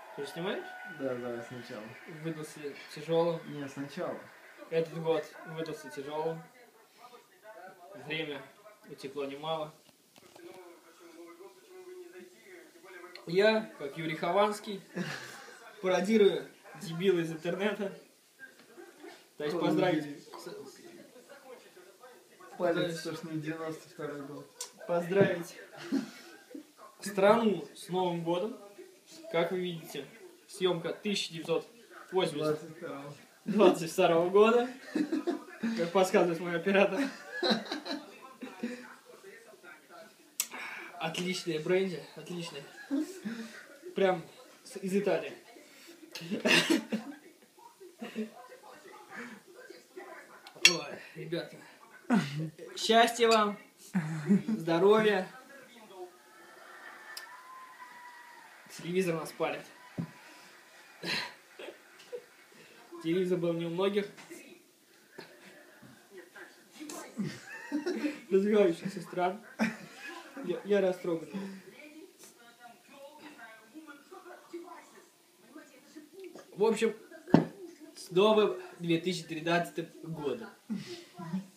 Ты же снимаешь? Да, да, сначала. Выдался тяжелым. Не, сначала. Этот год выдался тяжелым. Время утекло немало. Я, как Юрий Хованский, пародирую дебила из интернета. То есть поздравить... Палец, что ж не 92-й год. Поздравить страну с Новым годом. Как вы видите, съемка 1922 года. Как подсказывает мой оператор. Отличные бренди, отличные. Прям из Италии. Ой, ребята. Счастья вам, здоровья. Телевизор нас палит. Телевизор был не у многих. Развивающихся стран. Я растроган. В общем, с новым 2013 годом.